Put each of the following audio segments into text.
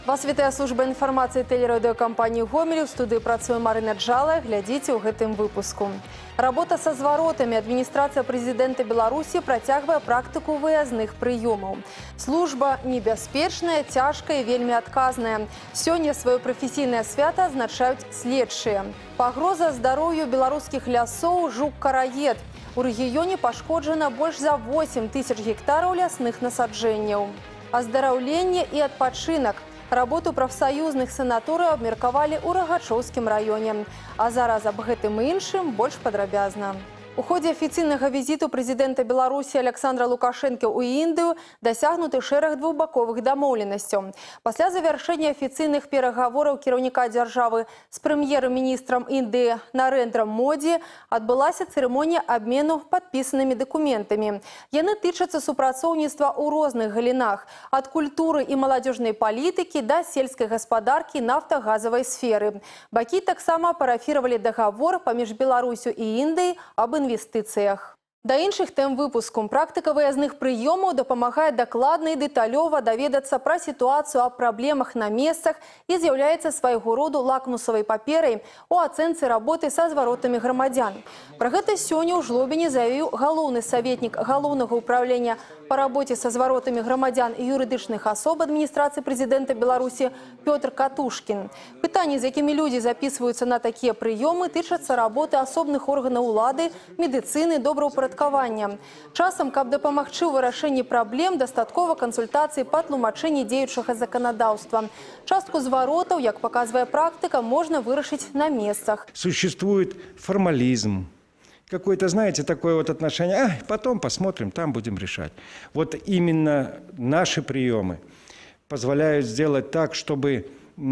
Вас вітае служба інфармацыі тэлерадыёкампаніі «Гомель». У студыі працуе Марына Джала. Глядзіце ў гэтым выпуску. Работа са зваротамі. Адміністрацыя прэзідэнта Беларусі працягвае практыку выязных прыёмаў. Служба небяспечная, цяжкая і вельмі адказная. Сёння сваё прафесійнае свята адзначаюць следчыя. Пагроза здароўю беларускіх лясоў жук-караед. У рэгіёне пашкоджана больш за 8 тысяч гектараў лясных насаджэнняў. Аздараўленне і адпачынак. Работу прафсаюзных санаторыяў абмеркавалі ў Рагачоўскім раёне. А зараз аб гэтым і іншым больш падрабязна. У ходзе афіцыйнага візіту прэзідэнта Беларусі Александра Лукашэнкі ў Індыю дасягнуты шэраг двухбаковых дамоўленасцяў. Пасля завяршэння афіцыйных перагавораў кіраўніка дзяржавы з прэм'ер-міністрам Індыі Нарэндрам Модзі адбылася цырымонія абмену падпісанымі дакументамі. Яны тычацца супрацоўніцтва ў розных галінах – ад культуры і маладзёжнай палітыкі да сельскай гаспадаркі, нафтагазавай сферы. Бакі таксама парафіравалі дагавор паміж Беларусю і Індыяй аб інвестыцыях. Да іншых тэм выпуску. Практыка выязных прыёмаў дапамагае дакладна і дэталёва даведацца пра сітуацыю аб праблемах на месцах і з'яўляецца свайго роду лакмусавай паперай у ацэнцы работы са зваротамі грамадзян. Пра гэта сёння ў Жлобіне заявіў галоўны саветнік галоўнага ўправлення па рабоце са зваротамі грамадзян і юрыдычных асоб адміністрацыі прэзідэнта Беларусі Пётр Катушкін. Пытанні, з якімі людзі запісваюцца на такія прыёмы, тычацца работы асобных органаў улады, медыцыны, добраўпарадкавання. Часам, каб дапамагчы ў вырашэнні праблем, дастаткова кансультацыі па тлумачэнні дзеючага заканадаўства. Частку зваротаў, як паказвае практыка, можна вырашыць на месцах. Существует формализм. Какое-то, знаете, такое вот отношение, потом посмотрим, там будем решать. Вот именно наши приемы позволяют сделать так, чтобы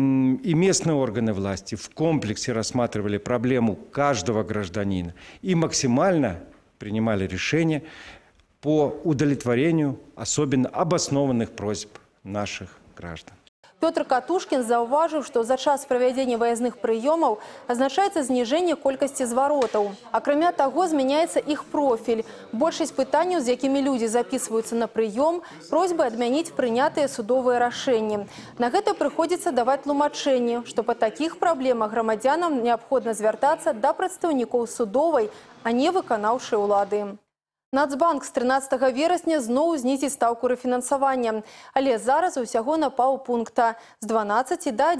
и местные органы власти в комплексе рассматривали проблему каждого гражданина и максимально принимали решения по удовлетворению особенно обоснованных просьб наших граждан. Пётр Катушкін заўважыў, што за час правядзення выязных прыёмаў азначаецца зніжэнне колькасці зваротаў. Акрамя таго, змяняецца іх профіль. Большасць пытанняў, з якімі людзі запісваюцца на прыём, просьбы адмяніць прынятыя судовыя рашэнні. На гэта прыходзіцца даваць тлумачэнне, што па такіх праблемах грамадзянам неабходна звяртацца да прадстаўнікоў судовай, а не выканаўчай улады. Нацбанк з 13 верасня зноў знізіць стаўку рэфінансавання, але зараз усяго на паўпункта з 12 да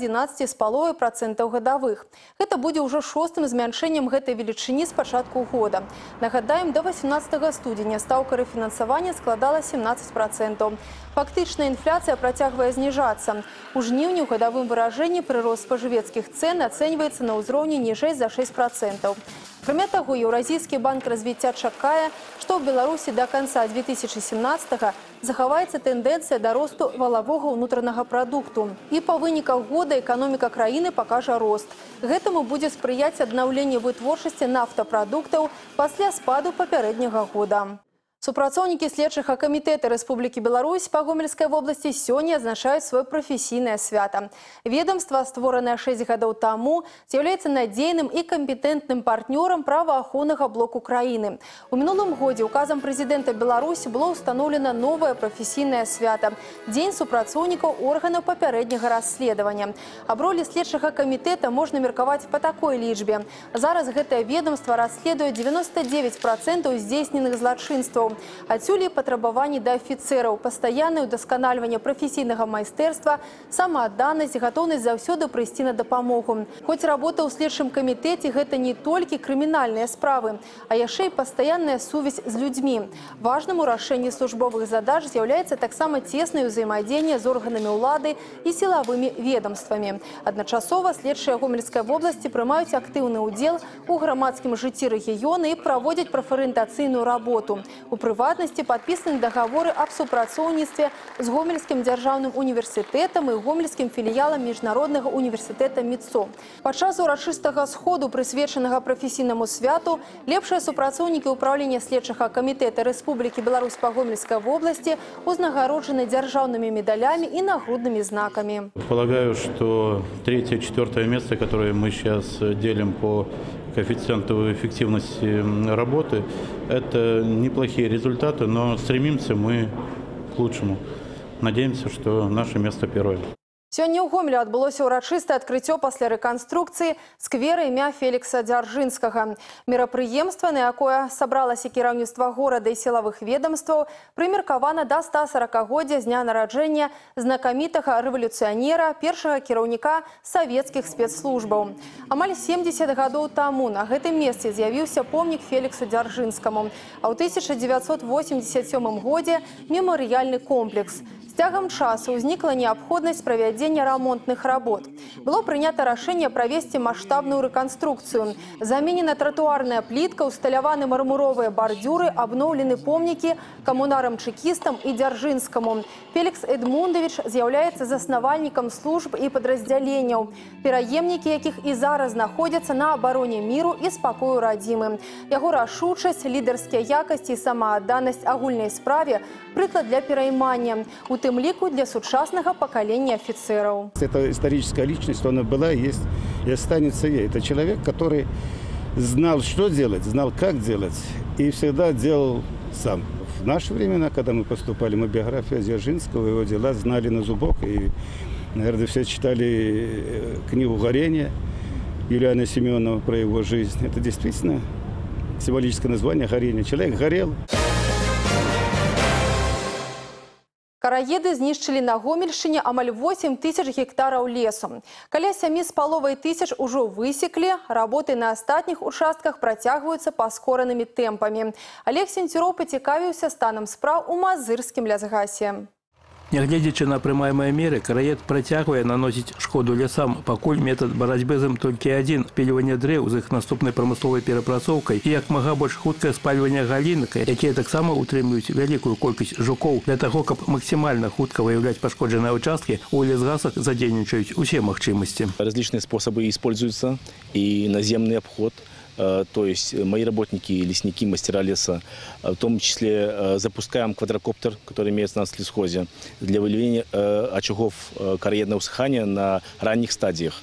11,5% гадавых. Гэта будзе ўжо 6-м змяншэннем гэтай велічыні з пачатку года. Нагадаем, да 18 студзеня стаўка рэфінансавання складала 17%. Фактычная інфляцыя працягвае зніжацца. У жніўні ў гадавым выражэнні прырост спажывецкіх цэн ацэньваецца на ўзроўні ніжэй за 6%. Акрамя таго, Еўразійскі банк развіцця чакае, што ў Беларусі да канца 2017-го захаваецца тэндэнцыя да росту валавога ўнутранага прадукту. І па выніках года эканоміка краіны пакажа рост. Гэтаму будзе спрыяць аднаўленне вытворчасці нафтапрадуктаў пасля спаду папярэдняга года. Супрацоўнікі следчага камітэта Рэспублікі Беларусь па Гомельскай вобласці сёння адзначаюць сваё прафесійнае свята. Ведамства, створанае 6 гадоў таму, з'яўляецца надзейным і кампетэнтным партнёрам праваахоўнага блоку краіны. У мінулым годзе указам прэзідэнта Беларусі было ўстаноўлена новае прафесійнае свята – Дзень супрацоўнікаў органаў папярэдняга расследавання. Аб ролі следчага камітэта можна меркаваць па такой лічбе. Зараз гэтае ведамства расследуе 99% здзейсненых злачынстваў. Адсюль і патрабаванні да афіцэраў, пастаяннае ўдасканальванне прафесійнага майстэрства, самаадданасць, гатоўнасць заўсёды прыйсці на дапамогу. Хоць работа ў следчым камітэце – гэта не толькі крымінальныя справы, а яшчэ і пастаянная сувязь з людзьмі. Важным у рашэнні службовых задач з'яўляецца таксама цеснае ўзаемадзеянне з органамі ўлады і сілавымі ведамствамі. Адначасова следчыя Гомельскай вобласці прымаюць актыўны ўдзел у грамадскім жыцці рэгіёна і праводзяць прафарыентацыйную работу. У прыватнасці падпісаны дагаворы аб супрацоўніцтве з Гомельскім дзяржаўным універсітэтам і гомельскім філіялам міжнароднага універсітэта МІЦО. Падчас урачыстага сходу, прысвечанага прафесійнаму святу, лепшыя супрацоўнікі ўправлення следчага камітэта Рэспублікі Беларусь па Гомельскай вобласці узнагароджаны дзяржаўнымі медалямі і нагруднымі знакамі. Полагаю, что 3-е, 4-е место, которое мы сейчас делим по коэффициенту эффективности работы, это неплохие результаты, но стремимся мы к лучшему. Надеемся, что наше место первое. Сёння ў Гомелі адбылося ўрачыстае адкрыццё пасля рэканструкцыі сквера імя Фелікса Дзяржынскага. Мерапрыемства, на якое сабралася кіраўніцтва горада і сілавых ведомстваў, прымеркавана да 140-годдзя з дня нараджэння знакамітага рэвалюцыянера, першага кіраўніка савецкіх спецслужбаў. Амаль 70 гадоў таму на гэтым месцы з'явіўся помнік Феліксу Дзяржынскаму, а ў 1987 годзе мемарыяльны комплекс. З цягам часу ўзнікла неабходнасць правядзення рамонтных работ. Было прынята рашэнне правесці маштабную рэканструкцыю. Заменена тратуарная плітка, усталяваны мармуровыя бардзюры, абноўлены помнікі камунарам-чэкістам і Дзяржынскаму. Фелікс Эдмундович з'яўляецца заснавальнікам служб і падраздзяленняў, пераемнікі якіх і зараз знаходзяцца на абароне міру і спакою радзімы. Яго рашучасць, лідарскія якасці і самаадданасць агульнай справе прыклад для пераймання, у тым ліку для сучаснага пакалення офицеров. Это историческая личность, она была, есть и останется ей. Это человек, который знал, что делать, знал, как делать, и всегда делал сам. В наши времена, когда мы поступали, мы биографию Дзержинского, его дела знали на зубок, и, наверное, все читали книгу «Горение» Юлиана Семенова про его жизнь. Это действительно символическое название «Горение». Человек горел. Караеды знішчылі на Гомельшчыне амаль 8 тысяч гектараў лесу. Каля 7,5 тысяч ужо высеклі, работы на астатніх участках працягваюцца паскоранымі тэмпамі. Олег Сенцюроў пацікавіўся станам спраў у мазырскім лясгасе. Нягледзячы на прымаемыя меры, караед працягвае наносіць шкоду лясам, пакуль метад барацьбы з ім толькі адзін – спільванне дрэў з іх наступнай прамысловай перапрацоўкай і як мага больш хуткае спальванне галінак, якія таксама утрымліваюць вялікую колькасць жукоў. Для таго, каб максімальна хутка выяўляць пашкоджаныя ўчасткі, у лесгасах задзейнічаюць усе магчымасці. Различные способы используются, и наземный обход. То есть мои работники, лесники, мастера леса, в том числе запускаем квадрокоптер, который имеется у нас в лесхозе, для выявления очагов караедного усыхания на ранних стадиях.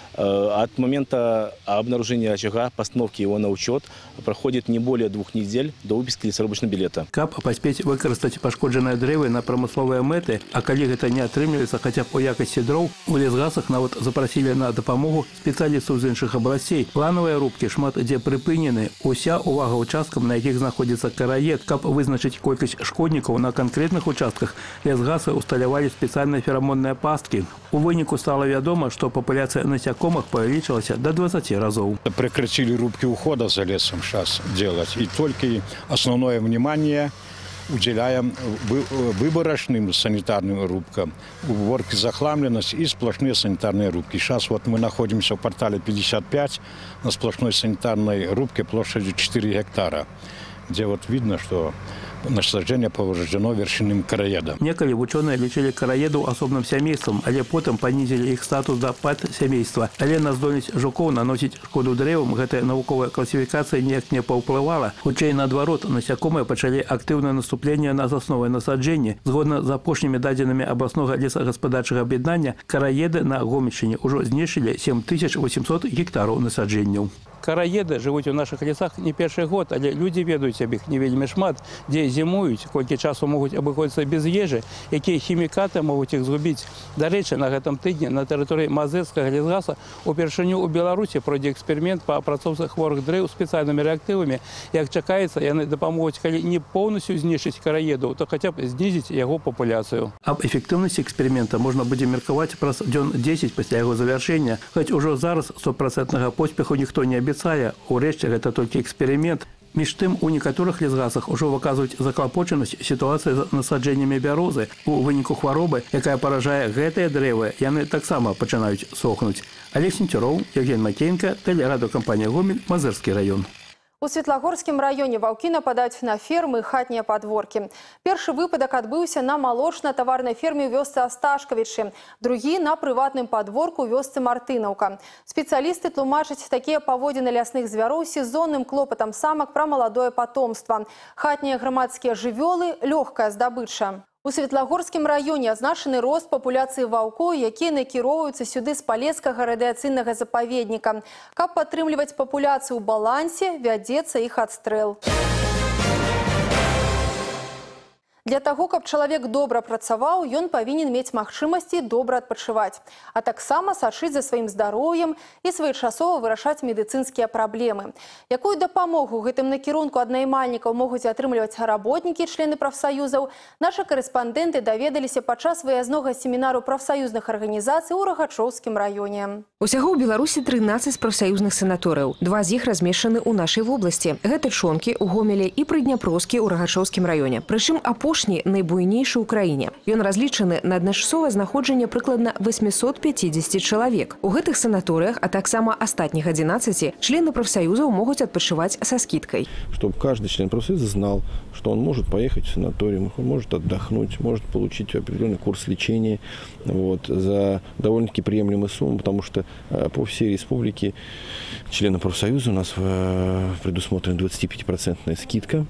От момента обнаружения очага, постановки его на учет проходит не более 2 недель до выписки лесорубочного билета. Каб паспець выкарыстаць пашкоджаныя дрэвы на прамысловыя мэты, а калі гэта не атрымліваецца хаця б у якасці дроў, у лесгасах нават запрасілі на дапамогу спецыялістаў з іншых абласцей. Планавыя рубкі шмат дзе прыпынены. Уся увага участкам, на якіх знаходзіцца караед. Каб вызначыць колькасць шкоднікаў на канкрэтных участках, лесгасы усталявалі спецыяльныя ферамонныя пасткі. У выніку стала вядома, што папуляцыя насякомых павялічылася до 20 разоў. Прекратили рубки ухода за лесом сейчас делать, и только основное внимание уделяем выборочным санитарным рубкам, уборке захламленности и сплошные санитарные рубки. Сейчас вот мы находимся в квартале 55 на сплошной санитарной рубке площадью 4 гектара, где вот видно, что насаджэнне повреждено вершинным караедам. Некалі вучоныя лічылі караедаў асобным сямействам, але потым панізілі іх статус да падсямейства. Але на здольнасць жукоў наносіць шкоду дрэвам гэтая навуковая класіфікацыя ніяк не паўплывала. Хутчэй наадварот, насякомыя пачалі актыўнае наступленне на засновай насаджэнні. Згодна з апошнімі дадзенымі абласнога лесагаспадарчага аб'яднання, караеды на Гомельшчыне ўжо знішчылі 7800 гектараў насаджэнняў. Караеды жывуць у нашых лесах не першы год, але людзі ведаюць аб іх не вельмі шмат, дзе зімуюць, колькі часу могуць абыходзіцца без ежы, якія хімікаты могуць іх згубіць. Дарэчы, на гэтым тыдні на тэрыторыі мазырскага лесгаса упершыню ў Беларусі пройдзе эксперымент па апрацоўцы хворых дрэў спецыяльнымі рэактывамі. Як чакаецца, яны дапамогуць, калі не поўнасцю знішчыць караеду, то хаця б знізіць яго папуляцыю. Аб эфектыўнасці эксперымента можна будзе меркаваць праз дзён 10 пасля яго завяршэння, хоць ужо зараз 100% поспеху ніхто не абяцае. Урэшце, гэта толькі эксперымент. Між тым, у некаторых лесгасах ужо выказваюць заклапочанасць сітуацыі з насаджэннямі бярозы. У выніку хваробы, якая паражае гэтыя дрэвы, яны таксама пачынаюць сохнуць. Олег Сенцюроў, Евген Макеенко, тэлерадыёкампанія «Гомель», Мазырскі раён. У Светлагорскім раёне ваўкі нападаюць на фермы і хатнія падворкі. Першы выпадак адбыўся на малочна-таварнай ферме ў вёсцы Асташкавічы, другі на прыватным падворку ў вёсцы Мартынаўка. Спецыялісты тлумачаць такія паводзіны лясных звяроў сезонным клопатам самак пра маладое патомства. Хатнія грамадскія жывёлы – лёгкая здабыча. У Светлагорскім раёне азначаны рост папуляцыі ваўкоў, якія накіроўваюцца сюды з палескага радыяцыйнага запаведніка. Каб падтрымліваць папуляцыю ў балансе, вядзецца іх адстрэл. Для того, каб чалавек добра працаваў, ён павінен мець магчымасці добра адпачываць, а таксама сачыць за сваім здароўем і своечасова вырашаць медыцынскія праблемы. Якую дапамогу гэтым накірунку ад наймальнікаў могуць атрымліваць работнікі, члены прафсаюзаў, нашы карэспандэнты даведаліся падчас выязнога семінару прафсаюзных арганізацый у Рагачоўскім раёне. Усяго ў Беларусі 13 прафсаюзных санаторыяў. 2 з іх размешчаны ў нашай вобласці. Гэта Чонкі, у Гомелі і Прыдняпроскі ў Рагачоўскім раёне. Прычым апошні найбуйнейшы ў краіне. Ён разлічаны на адначасовае знаходжанне прыкладна 850 чалавек. У гэтых санаторыях, а таксама астатніх 11, члены прафсаюзаў могуць адпачываць са скидкой. Чтобы каждый член профсоюза знал, что он может поехать в санаториум, он может отдохнуть, может получить определенный курс лечения за довольно-таки приемлемую сумму, потому что по всей республике членам профсоюза у нас предусмотрена 25% скидка.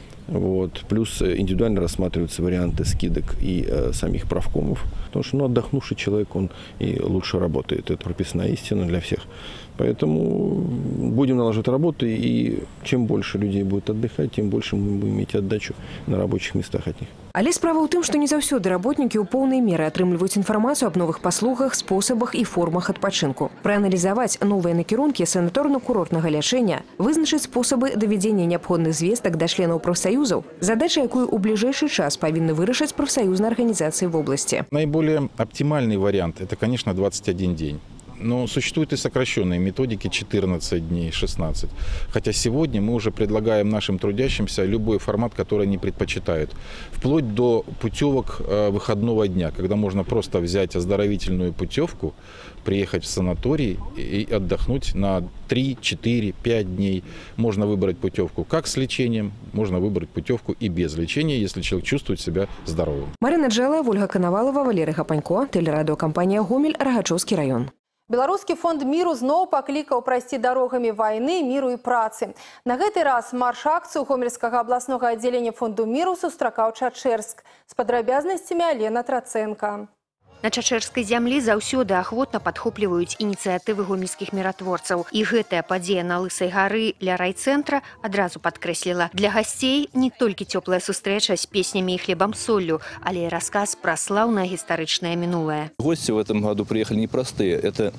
Плюс индивидуально рассматриваются варианты скидок и самих правкомов. Потому что отдохнувший человек, он и лучше работает. Это прописная истина для всех. Поэтому будем налаживать работу, и чем больше людей будет отдыхать, тем больше мы будем иметь отдачу на рабочих местах от них. Але справа ў тым, што не заўсёды работнікі ў поўнай меры атрымліваюць інфармацыю аб новых паслугах, спосабах і формах адпачынку. Прааналізаваць новыя накірункі санаторна-курортнага лячэння, вызначыць спосабы давядзення неабходных звестак да членаў прафсаюзаў, задача, якую ў бліжэйшы час павінны вырашыць прафсаюзныя арганізацыі в области. Наиболее оптимальный вариант – это, конечно, 21 день. Но существуют и сокращенные методики 14 дней, 16. Хотя сегодня мы уже предлагаем нашим трудящимся любой формат, который они предпочитают. Вплоть до путевок выходного дня, когда можно просто взять оздоровительную путевку, приехать в санаторий и отдохнуть на 3, 4, 5 дней. Можно выбрать путевку как с лечением, можно выбрать путевку и без лечения, если человек чувствует себя здоровым. Марина Джелая, Ольга Коновалова, Валерий Гапанько, телерадиокомпания «Гомель», Рагачоўскі район. Беларускі фонд міру зноў паклікаў прайсці дарогамі вайны, міру і працы. На гэты раз марш-акцыю Гомельскага абласнога аддзялення фонду міру сустракаў Чачэрск. З падрабязнасцямі Алена Траценка. На чачэрскай зямлі заўсёды ахвотна падхопліваюць ініцыятывы гомельскіх міратворцаў. І гэтая падзея на Лысай гары ля райцэнтра адразу падкрэсліла. Для гасцей не толькі цёплая сустрэча з песнямі і хлебам-соллю, але і расказ пра слаўнае гістарычнае мінулае. Гости в этом году приехали непростые. Это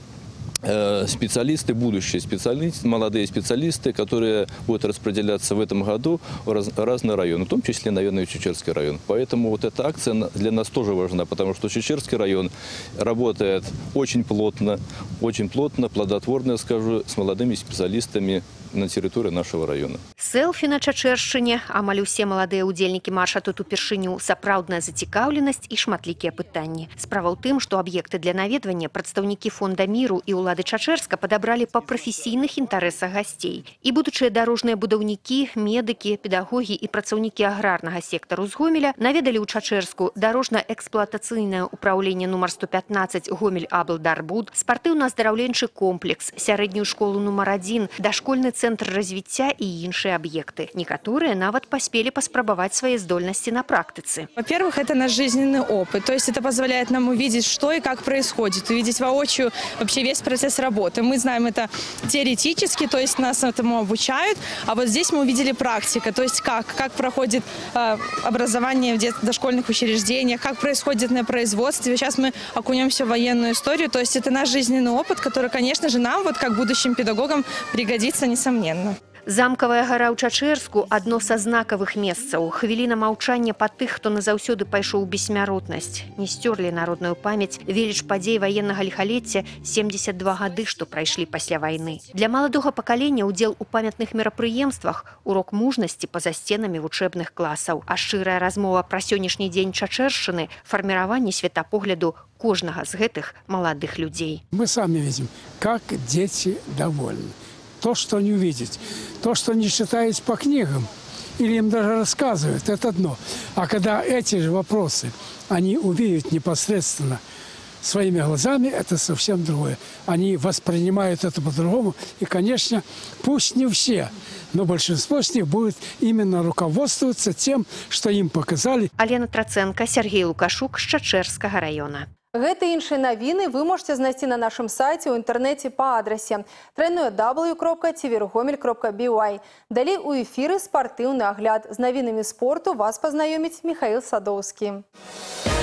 специалисты, будущие специалисты, молодые специалисты, которые будут распределяться в этом году в разные районы, в том числе, наверное, и Чечерский район. Поэтому вот эта акция для нас тоже важна, потому что Чечерский район работает очень плотно, плодотворно, скажу, с молодыми специалистами на территории нашего района. Селфі на Чачэршчыне, амаль усе маладыя ўдзельнікі марша тут упершыню, сапраўдная зацікаўленасць і шматлікія пытанні. Справа ў тым, што аб'екты для наведвання прадстаўнікі фонда міру і ўлады Чачэрска падабралі па прафесійных інтарэсах гасцей. І будучыя дарожныя будаўнікі, медыкі, педагогі і працаўнікі аграрнага сектару з Гомеля наведалі ў Чачэрску дарожна-эксплуатацыйнае ўпраўленне нумар 115 Гомель-Аблдарбуд, спартыўна-аздараўленчы комплекс, сярэднюю школу нумар 1, дашкольны центр развіцця і іншыя аб'екты. Некаторыя нават паспелі паспрабаваць свои здольности на практике. Во-первых, это наш жизненный опыт. То есть это позволяет нам увидеть, что и как происходит, увидеть воочию вообще весь процесс работы. Мы знаем это теоретически, то есть нас этому обучают, а вот здесь мы увидели практика, то есть как проходит образование в дошкольных учреждениях, как происходит на производстве. Сейчас мы окунемся в военную историю, то есть это наш жизненный опыт, который, конечно же, нам, вот как будущим педагогам, пригодится несомненно. Замкавая гара ў Чачэрску – адно са знакавых месцаў. Хвіліна маўчання па тых, хто назаўсёды пайшоў у бессмяротнасць. Не сцёрлі народную памяць веліч падзей ваеннага ліхалецця 72 гады, што прайшлі пасля вайны. Для маладога пакалення ўдзел у памятных мерапрыемствах, урок мужнасці па-за сценамі вучэбных класаў. А шчырая размова пра сённяшні дзень Чачэршчыны – фарміраванне светапогляду кожнага з гэтых маладых людзей. Мы сами видим, как дети довольны. То, что они увидят, то, что они читают по книгам, или им даже рассказывают, это одно. А когда эти же вопросы они увидят непосредственно своими глазами, это совсем другое. Они воспринимают это по-другому. И, конечно, пусть не все, но большинство из них будет именно руководствоваться тем, что им показали. Алена Траценка, Сергей Лукашук з Чачэрскага района. Гэты і іншыя навіны вы можете знайсці на нашым сайце ў інтэрнэце па адрасе www.tvrgomel.by. Далей у эфіры спартыўны агляд. З навінамі спорту вас пазнаёміць Михаил Садоўскі.